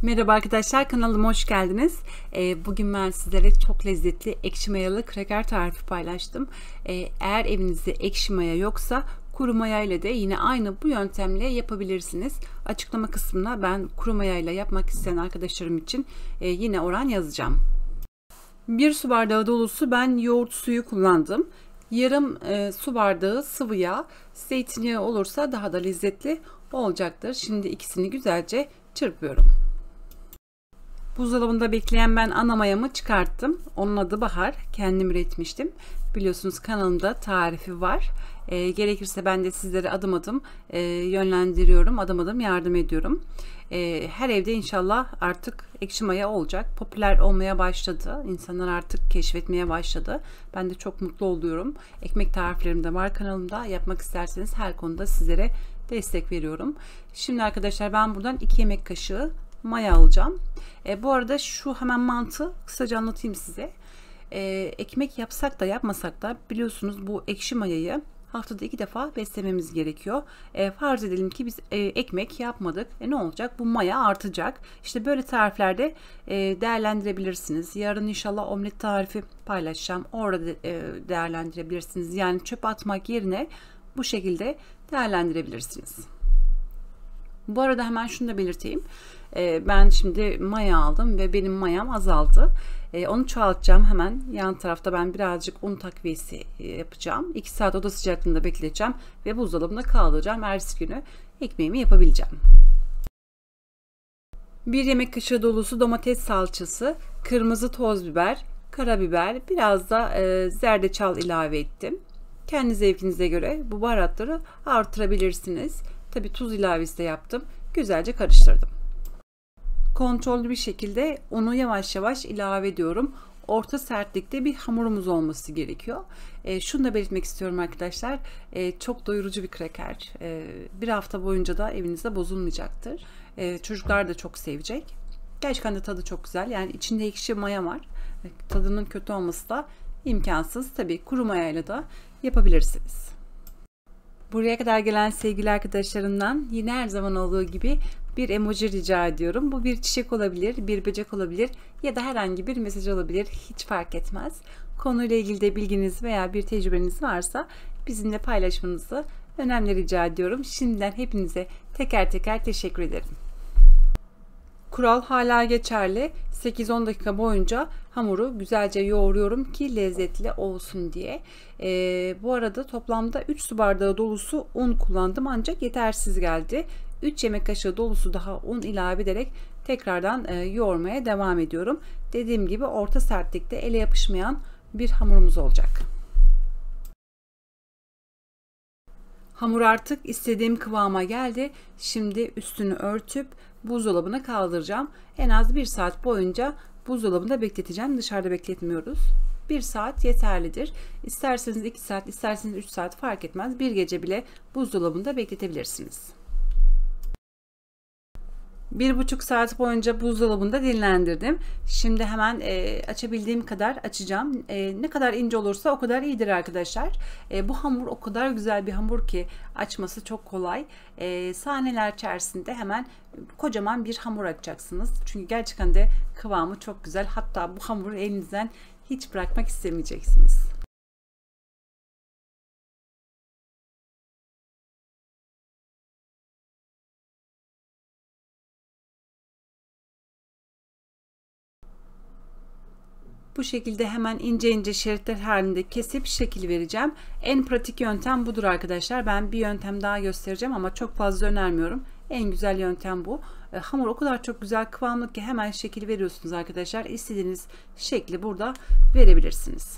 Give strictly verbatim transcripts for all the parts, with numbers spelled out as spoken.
Merhaba arkadaşlar, kanalıma hoş geldiniz. Ee, bugün ben sizlere çok lezzetli ekşi mayalı kraker tarifi paylaştım. Ee, eğer evinizde ekşi maya yoksa kuru maya ile de yine aynı bu yöntemle yapabilirsiniz. Açıklama kısmına ben kuru maya ile yapmak isteyen arkadaşlarım için e, yine oran yazacağım. Bir su bardağı dolusu ben yoğurt suyu kullandım. Yarım e, su bardağı sıvı yağ, zeytinyağı olursa daha da lezzetli olacaktır. Şimdi ikisini güzelce çırpıyorum. Buzdolabında bekleyen ben ana mayamı çıkarttım. Onun adı Bahar. Kendim üretmiştim. Biliyorsunuz kanalımda tarifi var. E, gerekirse ben de sizlere adım adım e, yönlendiriyorum. Adım adım yardım ediyorum. E, her evde inşallah artık ekşi maya olacak. Popüler olmaya başladı. İnsanlar artık keşfetmeye başladı. Ben de çok mutlu oluyorum. Ekmek tariflerim de var kanalımda. Yapmak isterseniz her konuda sizlere destek veriyorum. Şimdi arkadaşlar ben buradan iki yemek kaşığı maya alacağım. E, bu arada şu hemen mantığı kısaca anlatayım size. E, ekmek yapsak da yapmasak da biliyorsunuz bu ekşi mayayı haftada iki defa beslememiz gerekiyor. E, farz edelim ki biz e, ekmek yapmadık. E, ne olacak? Bu maya artacak. İşte böyle tariflerde e, değerlendirebilirsiniz. Yarın inşallah omlet tarifi paylaşacağım. Orada de, e, değerlendirebilirsiniz. Yani çöp atmak yerine bu şekilde değerlendirebilirsiniz. Bu arada hemen şunu da belirteyim. Ee, ben şimdi maya aldım ve benim mayam azaldı. Ee, onu çoğaltacağım hemen. Yan tarafta ben birazcık un takviyesi yapacağım. iki saat oda sıcaklığında bekleteceğim ve buzdolabında kaldıracağım. Ertesi günü ekmeğimi yapabileceğim. bir yemek kaşığı dolusu domates salçası, kırmızı toz biber, karabiber, biraz da e, zerdeçal ilave ettim. Kendi zevkinize göre bu baharatları artırabilirsiniz. Tabi tuz ilavesi de yaptım. Güzelce karıştırdım. Kontrollü bir şekilde unu yavaş yavaş ilave ediyorum. Orta sertlikte bir hamurumuz olması gerekiyor. E, şunu da belirtmek istiyorum arkadaşlar. E, çok doyurucu bir kraker. E, bir hafta boyunca da evinizde bozulmayacaktır. E, çocuklar da çok sevecek. Gerçekten de tadı çok güzel. Yani içinde ekşi maya var. E, tadının kötü olması da imkansız. Tabii kuru mayayla da yapabilirsiniz. Buraya kadar gelen sevgili arkadaşlarımdan yine her zaman olduğu gibi bir emoji rica ediyorum. Bu bir çiçek olabilir, bir böcek olabilir ya da herhangi bir mesaj olabilir. Hiç fark etmez. Konuyla ilgili de bilginiz veya bir tecrübeniz varsa bizimle paylaşmanızı önemli rica ediyorum. Şimdiden hepinize teker teker teşekkür ederim. Kural hala geçerli. sekiz on dakika boyunca hamuru güzelce yoğuruyorum ki lezzetli olsun diye. Ee, bu arada toplamda üç su bardağı dolusu un kullandım ancak yetersiz geldi. üç yemek kaşığı dolusu daha un ilave ederek tekrardan e, yoğurmaya devam ediyorum. Dediğim gibi orta sertlikte ele yapışmayan bir hamurumuz olacak. Hamur artık istediğim kıvama geldi. Şimdi üstünü örtüp buzdolabına kaldıracağım. En az bir saat boyunca buzdolabında bekleteceğim. Dışarıda bekletmiyoruz. bir saat yeterlidir. İsterseniz iki saat, isterseniz üç saat fark etmez. Bir gece bile buzdolabında bekletebilirsiniz. Bir buçuk saat boyunca buzdolabında dinlendirdim. Şimdi hemen e, açabildiğim kadar açacağım. E, ne kadar ince olursa o kadar iyidir arkadaşlar. E, bu hamur o kadar güzel bir hamur ki açması çok kolay. E, saniyeler içerisinde hemen kocaman bir hamur açacaksınız. Çünkü gerçekten de kıvamı çok güzel. Hatta bu hamuru elinizden hiç bırakmak istemeyeceksiniz. Bu şekilde hemen ince ince şeritler halinde kesip şekil vereceğim. En pratik yöntem budur arkadaşlar. Ben bir yöntem daha göstereceğim ama çok fazla önermiyorum. En güzel yöntem bu. E, hamur o kadar çok güzel kıvamlı ki hemen şekil veriyorsunuz arkadaşlar. İstediğiniz şekli burada verebilirsiniz.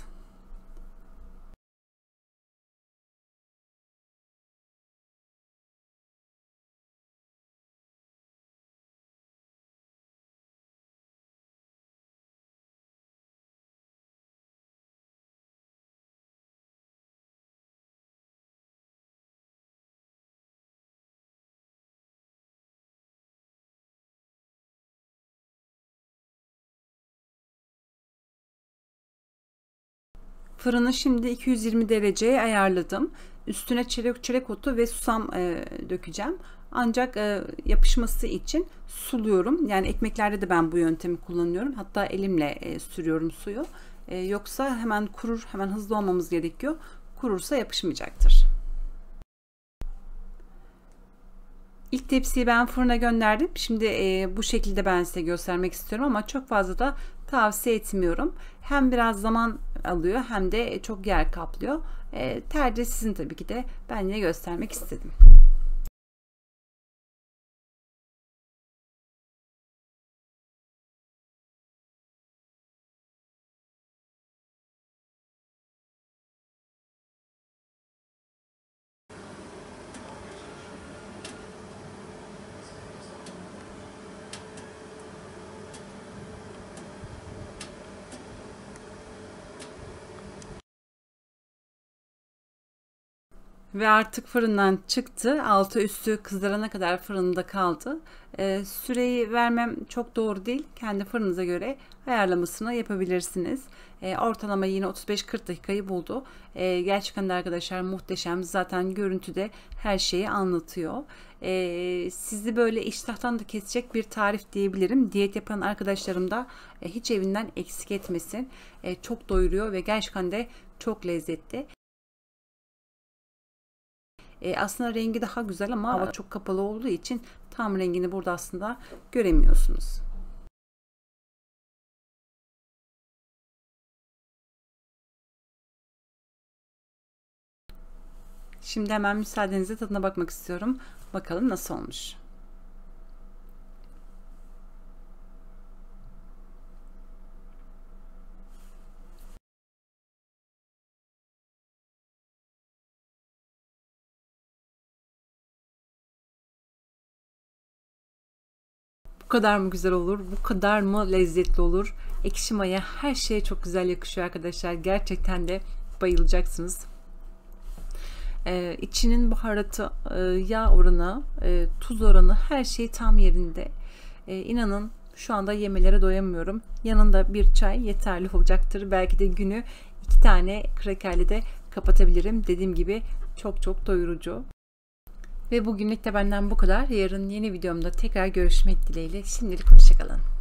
Fırını şimdi iki yüz yirmi dereceye ayarladım. Üstüne çörek, çörek otu ve susam e, dökeceğim. Ancak e, yapışması için suluyorum. Yani ekmeklerde de ben bu yöntemi kullanıyorum. Hatta elimle e, sürüyorum suyu. E, yoksa hemen kurur, hemen hızlı olmamız gerekiyor. Kurursa yapışmayacaktır. İlk tepsiyi ben fırına gönderdim. Şimdi e, bu şekilde ben size göstermek istiyorum ama çok fazla da tavsiye etmiyorum. Hem biraz zaman alıyor hem de çok yer kaplıyor. E, tercih sizin tabii ki de. Ben yine göstermek istedim. Ve artık fırından çıktı. Altı üstü kızarana kadar fırında kaldı. Ee, süreyi vermem çok doğru değil. Kendi fırınıza göre ayarlamasını yapabilirsiniz. Ee, ortalama yine otuz beş kırk dakikayı buldu. Ee, gerçekten de arkadaşlar muhteşem. Zaten görüntüde her şeyi anlatıyor. Ee, sizi böyle iştahtan da kesecek bir tarif diyebilirim. Diyet yapan arkadaşlarım da e, hiç evinden eksik etmesin. E, çok doyuruyor ve gerçekten de çok lezzetli. E, aslında rengi daha güzel ama hava çok kapalı olduğu için tam rengini burada aslında göremiyorsunuz. Şimdi hemen müsaadenizle tadına bakmak istiyorum. Bakalım nasıl olmuş. Bu kadar mı güzel olur? Bu kadar mı lezzetli olur? Ekşi maya her şeye çok güzel yakışıyor arkadaşlar. Gerçekten de bayılacaksınız. Ee, içinin baharatı, e, yağ oranı, e, tuz oranı her şey tam yerinde. E, inanın şu anda yemelere doyamıyorum. Yanında bir çay yeterli olacaktır. Belki de günü iki tane krakerle de kapatabilirim. Dediğim gibi çok çok doyurucu. Ve bugünlük de benden bu kadar. Yarın yeni videomda tekrar görüşmek dileğiyle. Şimdilik hoşçakalın.